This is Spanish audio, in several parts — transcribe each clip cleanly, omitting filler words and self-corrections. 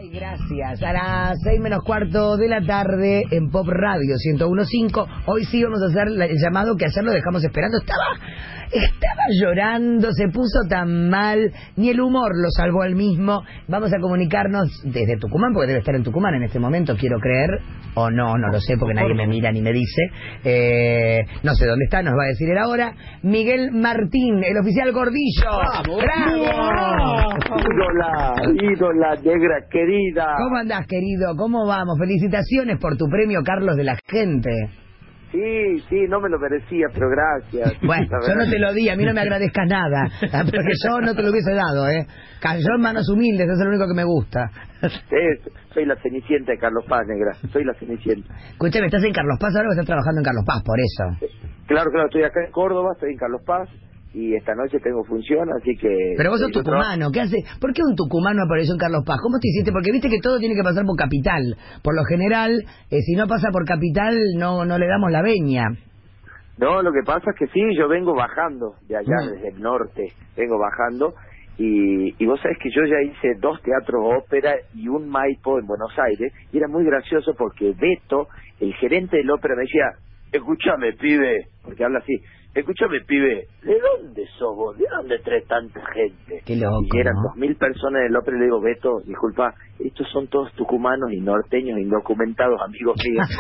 Gracias. A las 6:15 de la tarde en Pop Radio 101.5. Hoy sí vamos a hacer el llamado que ayer lo dejamos esperando. Estaba llorando, se puso tan mal, ni el humor lo salvó al mismo. Vamos a comunicarnos desde Tucumán, porque debe estar en Tucumán en este momento, quiero creer. O no lo sé, porque nadie me mira ni me dice. No sé dónde está, nos va a decir él ahora. Miguel Martín, el oficial Gordillo. ¡Bravo! Ídola negra querida. ¿Cómo andás, querido? ¿Cómo vamos? Felicitaciones por tu premio, Carlos de la Gente. Sí, no me lo merecía, pero gracias. Bueno, yo no te lo di, a mí no me agradezcas nada, porque yo no te lo hubiese dado, Cayó en manos humildes, eso es lo único que me gusta. Soy la Cenicienta de Carlos Paz, negra, soy la Cenicienta. Escúchame, ¿estás en Carlos Paz ahora o estás trabajando en Carlos Paz, por eso? Claro, estoy acá en Córdoba, estoy en Carlos Paz. Y esta noche tengo función, así que... Pero vos sos tucumano, ¿qué hace? ¿Por qué un tucumano apareció en Carlos Paz? ¿Cómo te hiciste? Porque viste que todo tiene que pasar por capital. Por lo general, si no pasa por capital, no le damos la veña. No, lo que pasa es que sí, yo vengo bajando de allá, desde el norte, vengo bajando. Y vos sabés que yo ya hice 2 teatros ópera y un Maipo en Buenos Aires. Y era muy gracioso porque Beto, el gerente del ópera, me decía, escúchame, pibe, porque habla así, escúchame, pibe, ¿de dónde sos vos? ¿De dónde traes tanta gente? Qué loco, y eran ¿no? 2000 personas en el ópera y le digo, Beto, disculpa, estos son todos tucumanos y norteños indocumentados, amigos míos.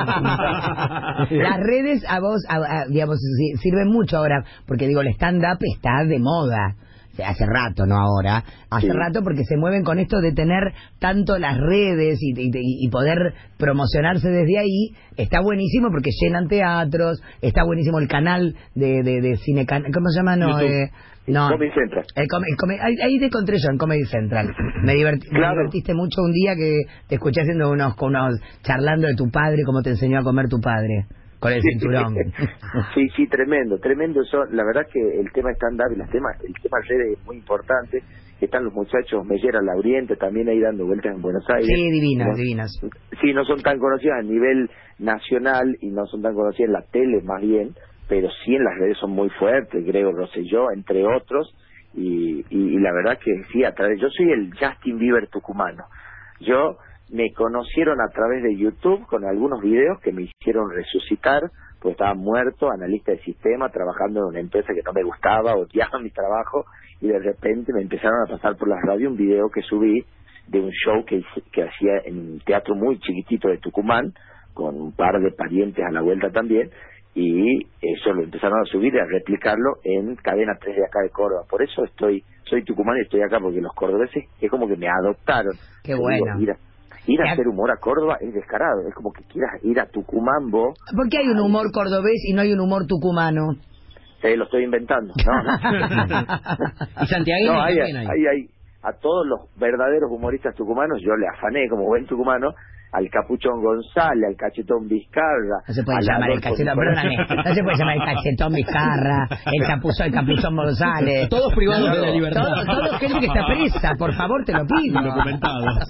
Las redes a vos, digamos, sirven mucho ahora, porque digo, el stand-up está de moda. Hace rato, no ahora, hace rato, porque se mueven con esto de tener tanto las redes y poder promocionarse desde ahí. Está buenísimo porque llenan teatros, está buenísimo el canal de cine, ¿cómo se llama? Comedy Central. Ahí te encontré yo en Comedy Central. Me divertiste mucho un día que te escuché haciendo unos charlando de tu padre, cómo te enseñó a comer tu padre. Con el cinturón. Sí, tremendo. La verdad que el tema stand-up y el tema redes es muy importante. Están los muchachos Mellera Lauriente también ahí dando vueltas en Buenos Aires. Sí, divinas. Sí, no son tan conocidas a nivel nacional y no son tan conocidas en la tele más bien, pero sí en las redes son muy fuertes, Gregor Rosselló, entre otros. Y la verdad que sí, yo soy el Justin Bieber tucumano. Me conocieron a través de YouTube con algunos videos que me hicieron resucitar, porque estaba muerto, analista de sistema, trabajando en una empresa que no me gustaba, odiaba mi trabajo, y de repente me empezaron a pasar por la radio un video que subí de un show que hacía en un teatro muy chiquitito de Tucumán, con un par de parientes a la vuelta también, y eso lo empezaron a subir y a replicarlo en Cadena 3 de acá de Córdoba. Por eso soy tucumano y estoy acá, porque los cordobeses es como que me adoptaron. Qué bueno. Ir a hacer humor a Córdoba es descarado, es como que quieras ir a Tucumán vos. ¿Por qué hay un humor cordobés y no hay un humor tucumano? Lo estoy inventando, ¿no? Y santiagueño también hay. A todos los verdaderos humoristas tucumanos, yo le afané como buen tucumano, al Capuchón González, al Cachetón Vizcarra. No se puede llamar el Cachetón, perdóname, no se puede llamar el Cachetón Vizcarra, el Capuchón González. Todos privados de la libertad. Todo gente que está presa, por favor, te lo pido. Documentados.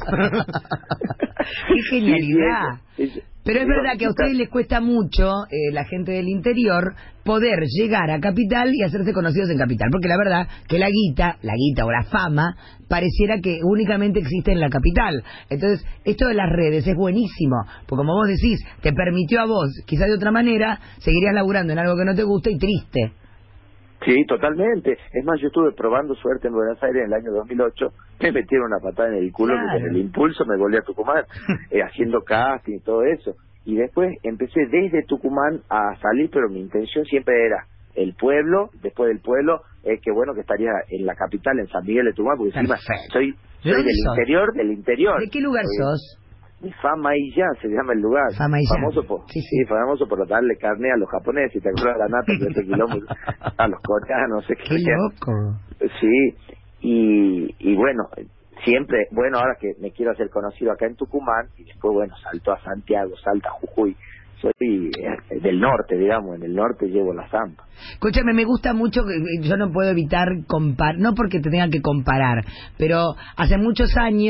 ¡Qué genialidad! Pero es verdad que a ustedes les cuesta mucho, la gente del interior, poder llegar a Capital y hacerse conocidos en Capital. Porque la verdad que la guita o la fama, pareciera que únicamente existe en la capital. Entonces, esto de las redes es buenísimo. Porque como vos decís, te permitió a vos, quizás de otra manera, seguirías laburando en algo que no te gusta y triste. Sí, totalmente. Es más, yo estuve probando suerte en Buenos Aires en el año 2008. Me metieron una patada en el culo, porque en el impulso me volví a Tucumán, haciendo casting y todo eso. Y después empecé desde Tucumán a salir, pero mi intención siempre era el pueblo. Después del pueblo, qué bueno que estaría en la capital, en San Miguel de Tucumán, porque encima soy del interior. ¿De qué lugar sos? Famaillá se llama el lugar. Famaillá. Famoso por darle carne a los japoneses, ¿te acuerdas de la nata de este kilómetro? A los coreanos, Qué loco. Sí, y bueno, siempre, ahora que me quiero hacer conocido acá en Tucumán, y después, salto a Santiago, salto a Jujuy. Soy del norte, digamos, en el norte llevo la zampa. Escúchame, me gusta mucho, yo no puedo evitar comparar, no porque te tengan que comparar, pero hace muchos años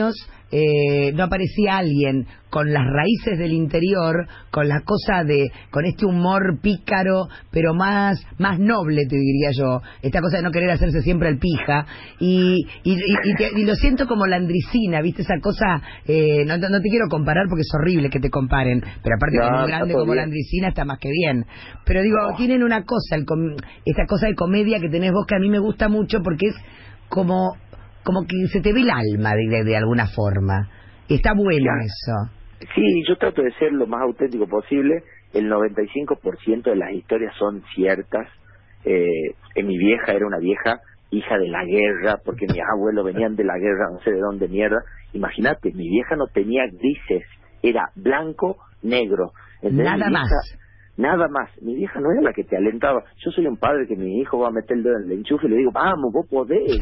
no aparecía alguien con las raíces del interior, con la cosa con este humor pícaro, pero más noble, te diría yo, esta cosa de no querer hacerse siempre el pija, y lo siento como Landricina, ¿viste? Esa cosa, no te quiero comparar porque es horrible que te comparen, pero aparte con un grande como Landricina está más que bien, pero digo, tienen una cosa, esta cosa de comedia que tenés vos que a mí me gusta mucho porque es como que se te ve el alma de alguna forma. Está bueno eso. Sí, yo trato de ser lo más auténtico posible. El 95% de las historias son ciertas. Mi vieja era una vieja hija de la guerra, porque mis abuelos venían de la guerra, no sé de dónde mierda. Imagínate, mi vieja no tenía grises, era blanco, negro. Entonces, nada más. Nada más. Mi vieja no era la que te alentaba. Yo soy un padre que mi hijo va a meter el dedo en el enchufe y le digo, vamos, vos podés.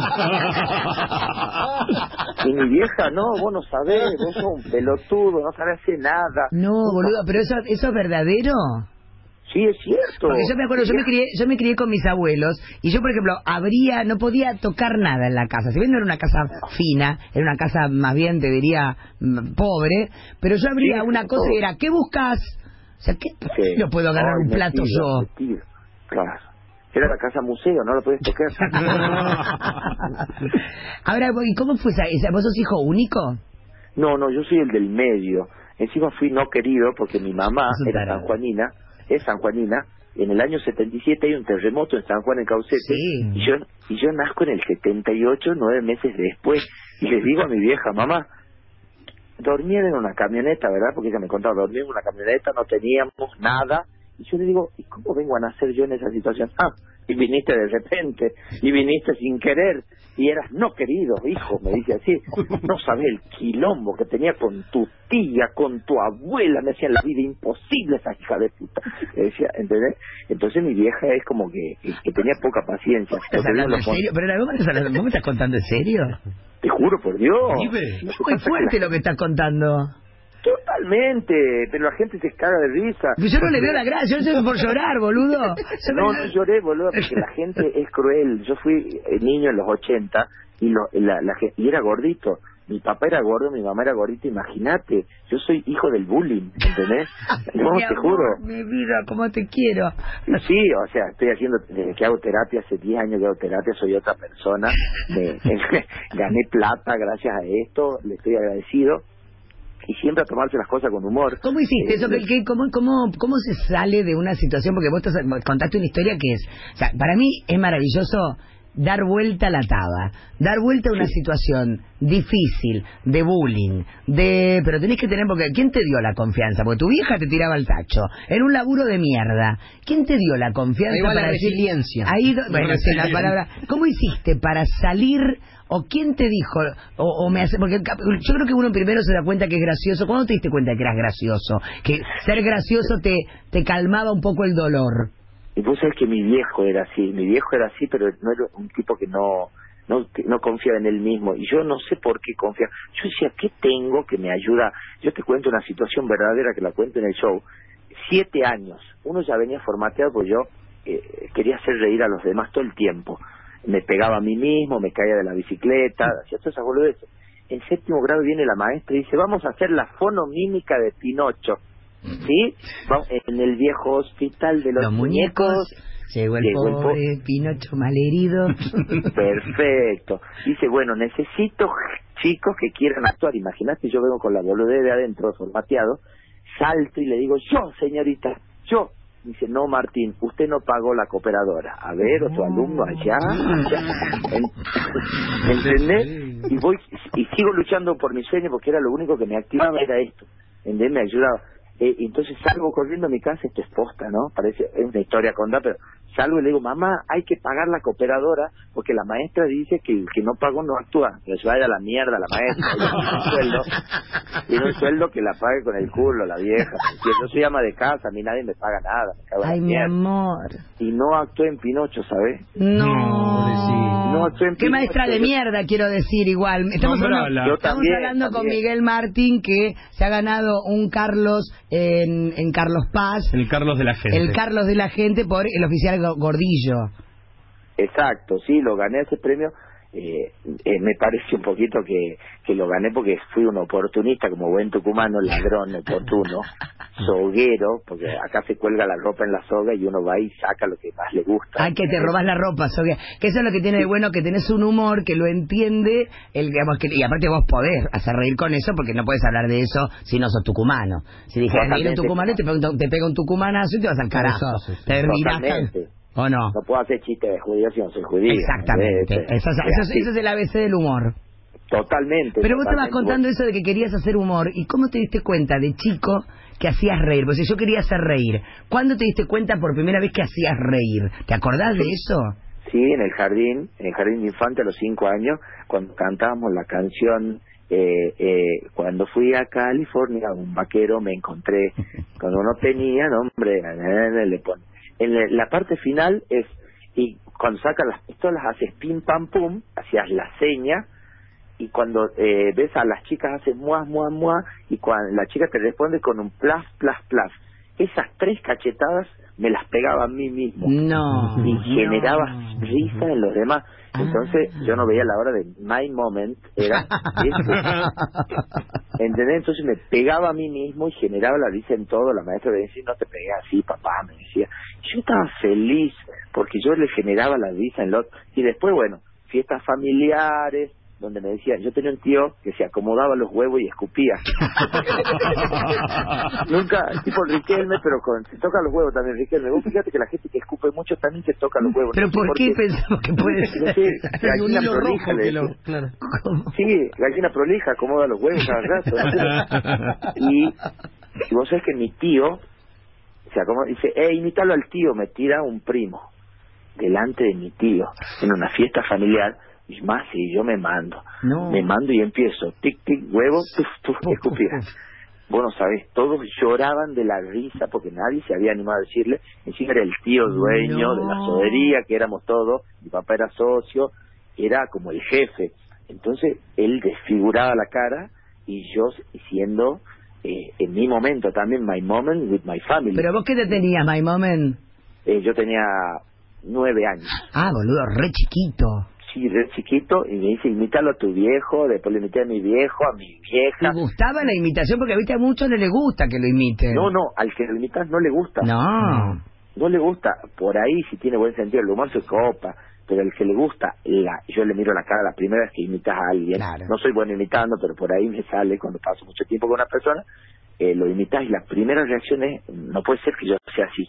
Y mi vieja, no, vos no sabés, vos sos un pelotudo, no sabés hacer nada. No, boludo, pero eso es verdadero. Sí, es cierto. Porque yo me acuerdo, yo me crié con mis abuelos y yo, por ejemplo, no podía tocar nada en la casa. Si bien no era una casa fina, era una casa más bien, te diría, pobre, pero yo abría una cosa y era, ¿qué buscas? O sea, ¿qué no puedo agarrar un plato yo? Claro. Era la casa museo, no lo podías tocar. Ahora, ¿y cómo fue esa? ¿Vos sos hijo único? No, yo soy el del medio. Encima fui no querido porque mi mamá es sanjuanina. En el año 77 hay un terremoto en San Juan en Caucete. Sí. Y yo nazco en el 78, 9 meses después. Y les digo a mi vieja, mamá, dormían en una camioneta, ¿verdad? Porque ella me contaba, dormían en una camioneta, no teníamos nada. Y yo le digo, ¿y cómo vengo a nacer yo en esa situación? Y viniste de repente, y viniste sin querer, y eras no querido, hijo, me dice así. No sabés el quilombo que tenía con tu tía, con tu abuela, me hacían la vida imposible esa hija de puta. Me decía, ¿entendés? Entonces mi vieja es como que tenía poca paciencia. ¿Estás hablando en serio? ¿Pero vos me estás contando en serio? Te juro por Dios. Es muy fuerte lo que estás contando. Totalmente, pero la gente se caga de risa. Yo no le veo la gracia, yo estoy por llorar, boludo. No lloré, boludo, porque la gente es cruel. Yo fui niño en los 80 y y era gordito. Mi papá era gordo, mi mamá era gordita, imagínate. Yo soy hijo del bullying, ¿entendés? No, te juro. Mi vida, cómo te quiero. Sí, o sea, estoy haciendo, desde que hago terapia, hace 10 años que hago terapia, soy otra persona. Gané plata gracias a esto, le estoy agradecido. Y siempre a tomarse las cosas con humor. ¿Cómo hiciste eso? ¿Cómo se sale de una situación? Porque vos contaste una historia que es... O sea, para mí es maravilloso dar vuelta a la taba, dar vuelta a una situación difícil, de bullying, pero tenés que tener, porque ¿quién te dio la confianza? Porque tu vieja te tiraba el tacho, en un laburo de mierda. ¿Quién te dio la confianza? Igual para la resiliencia. Bueno, sí, la palabra. ¿Cómo hiciste para salir? ¿O quién te dijo? Porque yo creo que uno primero se da cuenta que es gracioso. ¿Cuándo te diste cuenta que eras gracioso? Que ser gracioso te calmaba un poco el dolor. Y vos sabés que mi viejo era así, pero no era un tipo que no confiaba en él mismo, y yo no sé por qué confiaba. Yo decía, ¿qué tengo que me ayuda? Yo te cuento una situación verdadera que la cuento en el show. 7 años, uno ya venía formateado porque yo quería hacer reír a los demás todo el tiempo. Me pegaba a mí mismo, me caía de la bicicleta, hacía todas esas boludeces. En 7º grado viene la maestra y dice, vamos a hacer la fonomímica de Pinocho. ¿Sí? En el viejo hospital de los muñecos. Llegó el pobre Pinocho malherido. Perfecto. Dice, bueno, necesito chicos que quieran actuar. Imagínate, yo vengo con la boludez de adentro, formateado, salto y le digo, yo, señorita, yo. Dice, no, Martín, usted no pagó la cooperadora. A ver, otro alumno allá. ¿Entendés? Y sigo luchando por mi sueño porque era lo único que me activaba, era esto. ¿Entendés? Me ayudaba. Entonces salgo corriendo a mi casa, esto es posta, ¿no? Es una historia contada, pero salgo y le digo, mamá, hay que pagar la cooperadora porque la maestra dice que el que no pagó no actúa. Que se vaya a la mierda la maestra. Tiene un sueldo que la pague con el culo, la vieja. Yo soy ama de casa, a mí nadie me paga nada. Ay, mi amor. Y no actué en Pinocho, ¿sabes? No actué en Pinocho. Qué maestra de mierda, quiero decir, igual. Estamos hablando con Miguel Martín, que se ha ganado un Carlos en Carlos Paz. El Carlos de la Gente. El Carlos de la Gente por el oficial Gordillo. Exacto, sí, lo gané ese premio. me parece un poquito que lo gané porque fui un oportunista, como buen tucumano, ladrón, oportuno, soguero, porque acá se cuelga la ropa en la soga y uno va y saca lo que más le gusta. Ay, que te robas la ropa, soga. Que eso es lo que tiene de bueno, que tenés un humor que lo entiende, digamos, y aparte vos podés hacer reír con eso, porque no puedes hablar de eso si no sos tucumano. Si dijeras, mira un tucumano, te pega un tucumanazo y te vas al carajo. Te mirás. ¿O no? No puedo hacer chistes de judíos si no soy judío. Exactamente. Eso es el ABC del humor. Totalmente. Pero vos estabas contando eso de que querías hacer humor. ¿Y cómo te diste cuenta de chico que hacías reír? Porque yo quería hacer reír. ¿Cuándo te diste cuenta por primera vez que hacías reír? ¿Te acordás de eso? Sí, en el jardín de infante a los 5 años, cuando cantábamos la canción... cuando fui a California, un vaquero me encontré. Cuando no tenía nombre, le pone. En la parte final es, y cuando sacas las pistolas haces pim pam pum, hacías la seña, y cuando ves a las chicas haces muah muah muah, y cuando la chica te responde con un plas plas plas. Esas 3 cachetadas me las pegaba a mí mismo. No. Y generaba risa en los demás. Entonces yo no veía la hora de my moment, era ¿entendés? Entonces me pegaba a mí mismo y generaba la risa en todo. La maestra me decía, no te pegues así, papá, me decía. Yo estaba feliz porque yo le generaba la risa en los... Y después, bueno, fiestas familiares, donde me decían, yo tenía un tío que se acomodaba los huevos y escupía. Nunca, tipo Riquelme, pero se toca los huevos también, Riquelme. Vos fíjate que la gente que escupe mucho también se toca los huevos. ¿Pero no por qué pensamos que puede ser? No sé, gallina prolija, claro. Sí, gallina prolija, acomoda los huevos cada rato. Y vos sabés que mi tío se acomoda, dice, imítalo al tío, me tira un primo delante de mi tío en una fiesta familiar. Y más, y yo me mando y empiezo, tic, tic, huevo, tuf, tuf, escupir. Bueno, sabes, todos lloraban de la risa porque nadie se había animado a decirle. Encima era el tío dueño de la sodería, que éramos todos, mi papá era socio, era como el jefe. Entonces él desfiguraba la cara y yo siendo en mi momento también, my moment with my family. ¿Pero vos qué te tenías, my moment? Yo tenía 9 años. Ah, boludo, re chiquito. Sí, re chiquito, y me dice, imítalo a tu viejo. Después le imité a mi viejo, a mi vieja. ¿Te gustaba la imitación? Porque viste, a muchos no les gusta que lo imiten. No, al que lo imitas no le gusta. No le gusta. Por ahí, si tiene buen sentido, el humor se copa. Pero el que le gusta, yo le miro la cara la primera vez que imitas a alguien. Claro. No soy bueno imitando, pero por ahí me sale cuando paso mucho tiempo con una persona. Lo imitas y la primera reacción es, no puede ser que yo sea así.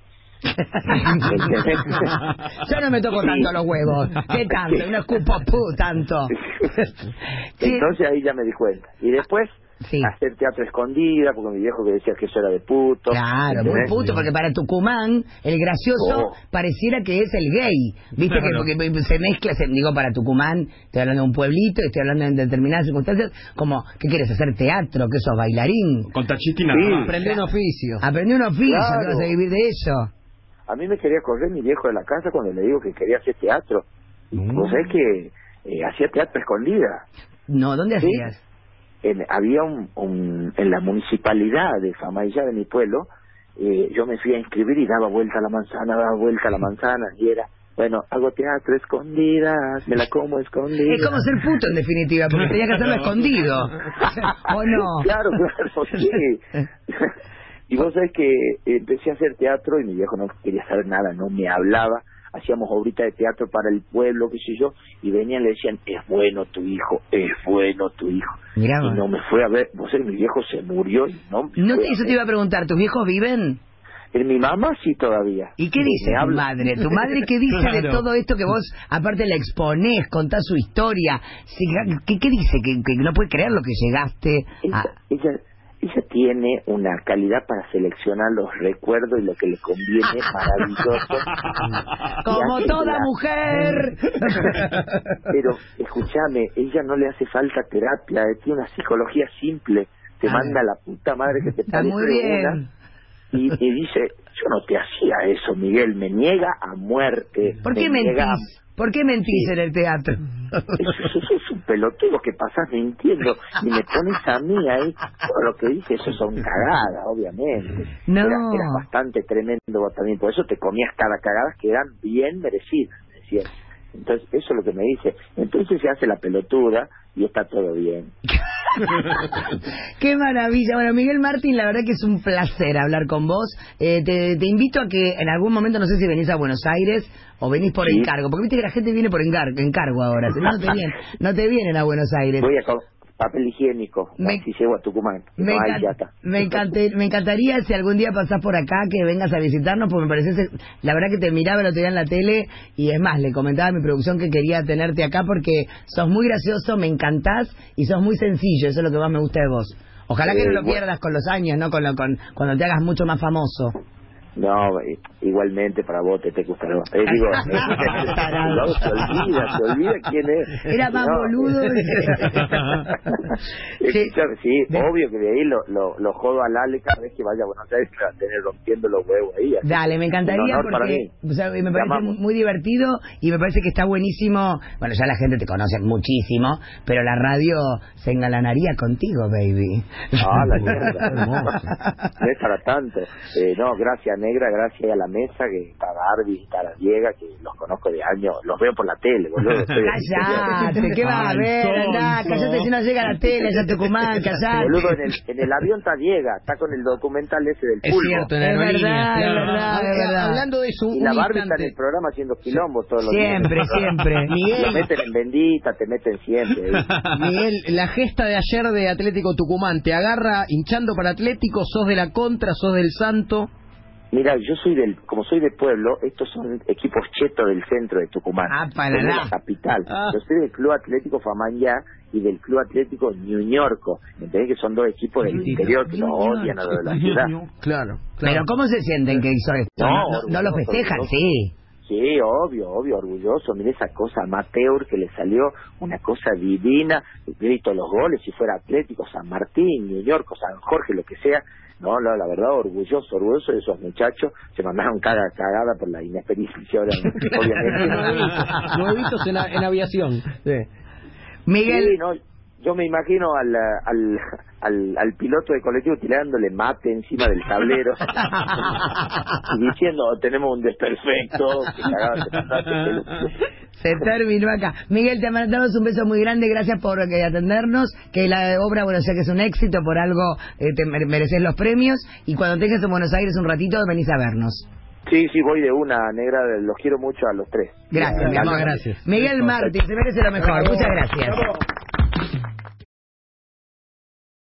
Yo no me toco tanto los huevos. ¿Qué tanto? No escupo tanto. Entonces ahí ya me di cuenta. Y después hacer teatro escondida, porque mi viejo que decía que eso era de puto. Claro, muy puto, porque para Tucumán el gracioso pareciera que es el gay. Viste, claro. Que porque se mezcla, digo, para Tucumán, estoy hablando de un pueblito, estoy hablando de determinadas circunstancias, como, ¿qué quieres hacer? Teatro, que sos bailarín. Con tachitina. Aprendí un oficio. Aprendí un oficio, claro. Que vas a vivir de eso. A mí me quería correr mi viejo de la casa cuando le digo que quería hacer teatro. Vos sabés que hacía teatro escondida. No, ¿dónde hacías? Había en la municipalidad de Famaillá, de mi pueblo, yo me fui a inscribir y daba vuelta a la manzana, y era, bueno, hago teatro escondidas, me la como escondida. Es como ser puto en definitiva, porque tenía que hacerlo escondido. ¿O no? Claro, sí. Y vos sabés que empecé a hacer teatro y mi viejo no quería saber nada, no me hablaba. Hacíamos obritas de teatro para el pueblo, qué sé yo, y venían y le decían, es bueno tu hijo, es bueno tu hijo. Mirá, y no me fue a ver, vos sabés, mi viejo se murió y no eso te iba a preguntar, ¿tus viejos viven? Mi mamá sí todavía. ¿Y qué dice tu madre? ¿Tu madre qué dice claro. de todo esto que vos, aparte la exponés, contás su historia? ¿Qué dice? ¿Que no puede creer lo que llegaste a...? Ella tiene una calidad para seleccionar los recuerdos y lo que le conviene, maravilloso. Como toda mujer. Pero, escúchame, ella no le hace falta terapia, tiene una psicología simple, te manda la puta madre que te parece muy bien. Y dice, yo no te hacía eso, Miguel, me niega a muerte. ¿Por qué mentís? ¿Por qué mentís en el teatro? Eso es un pelotudo que pasás mintiendo y me pones a mí ahí. Todo lo que dice, eso son cagadas, obviamente. No. Era bastante tremendo también, por eso te comías cada cagada que eran bien merecidas, decían. Entonces, eso es lo que me dice. Entonces se hace la pelotuda y está todo bien. Qué maravilla. Bueno, Miguel Martín, la verdad que es un placer hablar con vos. Te invito a que en algún momento, no sé si venís a Buenos Aires o venís por encargo, porque viste que la gente viene por encargo ahora, si no, no te vienen a Buenos Aires. Voy a papel higiénico, si llego a Tucumán. Me encantaría si algún día pasás por acá que vengas a visitarnos, porque me parece, la verdad que te miraba el otro día en la tele y es más, le comentaba a mi producción que quería tenerte acá porque sos muy gracioso, me encantás y sos muy sencillo, eso es lo que más me gusta de vos. Ojalá que no lo pierdas con los años, ¿no? Cuando te hagas mucho más famoso. No, igualmente para vos te gustará. Digo, se olvida quién es. Era más boludo. Sí, obvio que de ahí lo jodo al Ale cada vez que vaya a Buenos Aires para tener rompiendo los huevos ahí. Dale, me encantaría porque o sea, me parece muy divertido y me parece que está buenísimo. Bueno, ya la gente te conoce muchísimo, pero la radio se engalanaría contigo, baby. Ah, la mierda. No es para tanto. No, gracias, Negra, gracias a la mesa, que está Barbie, está la Diega, que los conozco de años, los veo por la tele, boludo. Cállate, ¿qué va a ver? Andá, cállate si no llega a la tele, allá Tucumán, cállate. Boludo, en el avión está Diega, está con el documental ese del pulpo. Es cierto, en la aerolínea. Es verdad. Hablando de eso, y la Barbie está en el programa haciendo quilombos todos los días. Siempre. Miguel, lo meten en bendita, te meten siempre. Miguel, la gesta de ayer de Atlético Tucumán, ¿te agarra hinchando para Atlético? ¿Sos de la contra? ¿Sos del Santo? Mira, yo como soy de pueblo, estos son equipos chetos del centro de Tucumán. Para la capital. Yo soy del Club Atlético Famanyá y del Club Atlético Ñuñorco. ¿Entendés? Que son dos equipos del interior que los odian a los de la ciudad. Claro. Pero ¿cómo se sienten que hizo esto? No lo festejan, sí. Sí, obvio, orgulloso. Mire esa cosa amateur que le salió, una cosa divina. Grito los goles, si fuera Atlético, San Martín, Ñuñorco, San Jorge, lo que sea. No, la verdad, orgulloso de esos muchachos. Se mandaron cagada por la inexperiencia, obviamente. Nuevitos en aviación. Sí. Miguel. Sí, no, yo me imagino al piloto de colectivo tirándole mate encima del tablero y diciendo, tenemos un desperfecto. Se terminó acá. Miguel, te mandamos un beso muy grande, gracias por atendernos, que la obra, bueno, sé que es un éxito, por algo te mereces los premios, y cuando tengas en Buenos Aires un ratito, venís a vernos. Sí, voy de una, Negra, los quiero mucho a los tres. Gracias, mi amor. Gracias. Miguel Martín, se merece lo mejor. Muchas gracias.